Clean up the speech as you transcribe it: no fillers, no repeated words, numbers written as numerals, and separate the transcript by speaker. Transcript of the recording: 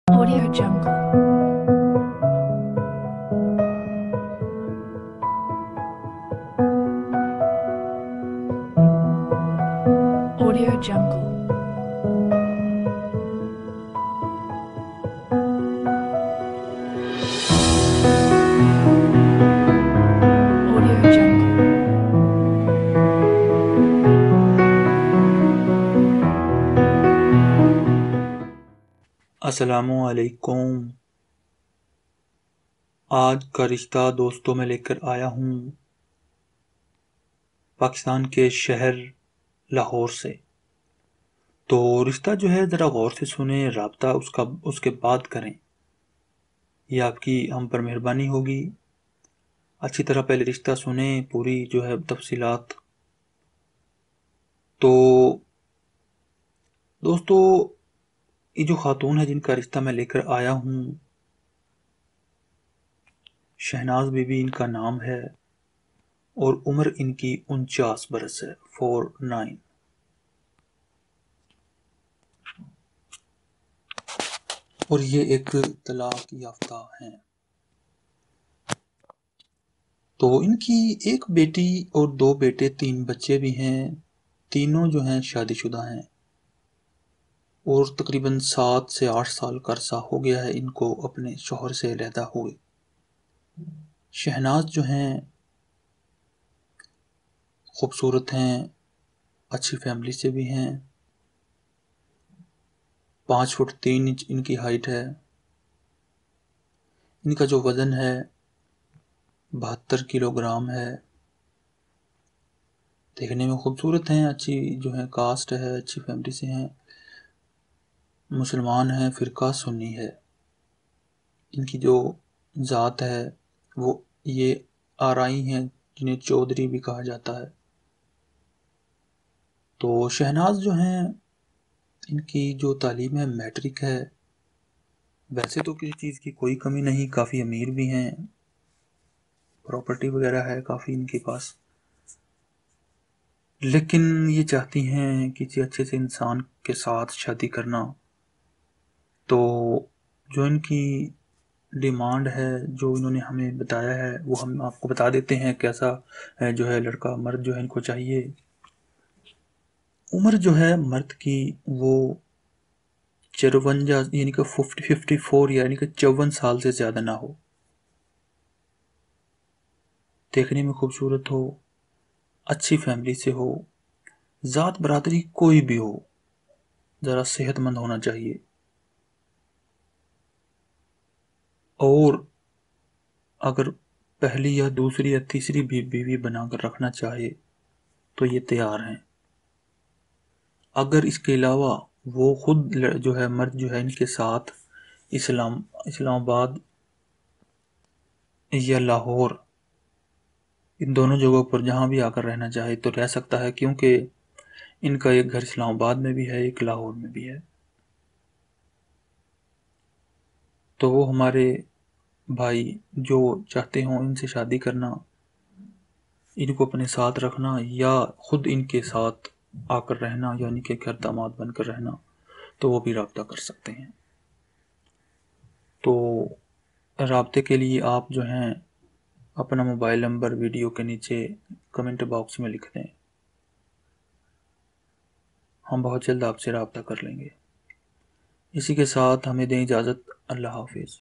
Speaker 1: Audio Jungle. Audio Jungle. Audio Jungle.
Speaker 2: السلام علیکم۔ آج کا رشتہ دوستوں میں لے کر آیا ہوں پاکستان کے شہر لاہور سے۔ تو رشتہ جو ہے ذرا غور سے سنیں، رابطہ اس کے بعد کریں، یہ آپ کی ہم پر مہربانی ہوگی۔ اچھی طرح پہلے رشتہ سنیں، پوری جو ہے تفصیلات۔ تو دوستو، یہ جو خاتون ہے جن کا رشتہ میں لے کر آیا ہوں، شہناز بی بی ان کا نام ہے، اور عمر ان کی 49 برس ہے، 49۔ اور یہ ایک طلاق یافتہ ہیں۔ تو ان کی ایک بیٹی اور 2 بیٹے، 3 بچے بھی ہیں، تینوں جو ہیں شادی شدہ ہیں، اور تقریباً 7 سے 8 سال کا عرصہ ہو گیا ہے ان کو اپنے شوہر سے علیحدہ ہوئے۔ شہناز جو ہیں خوبصورت ہیں، اچھی فیملی سے بھی ہیں، 5 فٹ 3 انچ ان کی ہائٹ ہے۔ ان کا جو وزن ہے 72 کلو گرام ہے۔ دیکھنے میں خوبصورت ہیں، اچھی جو ہے کاسٹ ہے، اچھی فیملی سے ہیں، مسلمان ہیں، فرقہ سنی ہے۔ ان کی جو ذات ہے وہ یہ آرائی ہیں، جنہیں چودھری بھی کہا جاتا ہے۔ تو شہناز جو ہیں ان کی جو تعلیم ہے میٹرک ہے۔ ویسے تو کسی چیز کی کوئی کمی نہیں، کافی امیر بھی ہیں، پراپرٹی وغیرہ ہے کافی ان کے پاس، لیکن یہ چاہتی ہیں کسی اچھے سے انسان کے ساتھ شادی کرنا۔ تو جو ان کی ڈیمانڈ ہے، جو انہوں نے ہمیں بتایا ہے، وہ ہم آپ کو بتا دیتے ہیں کیسا جو ہے لڑکا مرد جو ہے ان کو چاہیے۔ عمر جو ہے مرد کی وہ 54 یعنی کہ 54 یعنی کہ 54 سال سے زیادہ نہ ہو، دیکھنے میں خوبصورت ہو، اچھی فیملی سے ہو، ذات برادری کوئی بھی ہو، ذرا صحت مند ہونا چاہیے، اور اگر پہلی یا دوسری یا تیسری بھی بیوی بنا کر رکھنا چاہے تو یہ تیار ہیں۔ اگر اس کے علاوہ وہ خود جو ہے مرد جو ہے ان کے ساتھ اسلام آباد یا لاہور، ان دونوں جگہوں پر جہاں بھی آ کر رہنا چاہے تو رہ سکتا ہے، کیونکہ ان کا ایک گھر اسلام آباد میں بھی ہے، ایک لاہور میں بھی ہے۔ تو وہ ہمارے بھائی جو چاہتے ہوں ان سے شادی کرنا، ان کو اپنے ساتھ رکھنا یا خود ان کے ساتھ آ کر رہنا، یعنی کہ گھر داماد بن کر رہنا، تو وہ بھی رابطہ کر سکتے ہیں۔ تو رابطے کے لیے آپ جو ہیں اپنا موبائل نمبر ویڈیو کے نیچے کمنٹ باکس میں لکھ دیں، ہم بہت جلد آپ سے رابطہ کر لیں گے۔ اسی کے ساتھ ہمیں دیں اجازت، اللہ حافظ۔